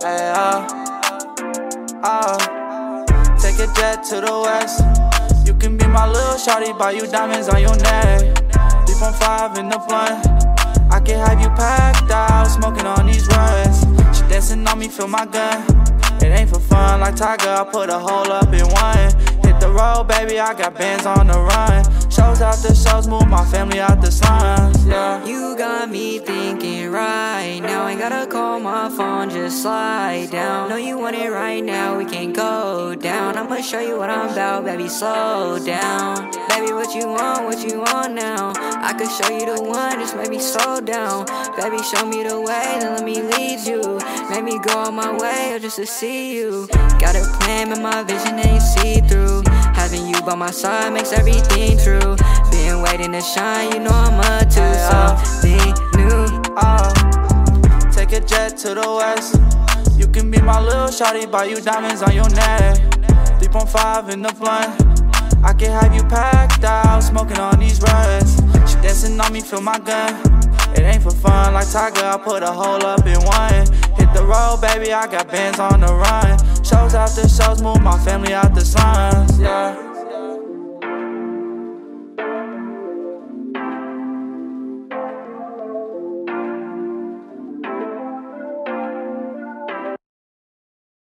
Hey, take a jet to the west. You can be my little shawty, buy you diamonds on your neck. 3.5 in the blunt, I can have you packed out, smoking on these runs. She dancing on me, feel my gun. It ain't for fun, like Tiger, I put a hole up in one. Hit the road, baby, I got bands on the run. Shows after shows, move my family out the slums, yeah. You got me thinking right now, ain't gotta call my phone, just slide down. Know you want it right now, we can go down. I'ma show you what I'm about, baby, slow down. Baby, what you want now? I could show you the one, just maybe slow down. Baby, show me the way, then let me lead you. Make me go on my way, or just to see you. Got a plan, but my vision ain't see-through. Having you by my side makes everything true. Been waiting to shine, you know I'm a two, something new. Take a jet to the west. You can be my little shawty, buy you diamonds on your neck. 3.5 in the blunt, I can have you packed out, smoking on these runs. She dancing on me, feel my gun. It ain't for fun, like Tiger, I put a hole up in one. Hit the road, baby, I got bands on the run. Shows after shows, move my family out the slums, yeah.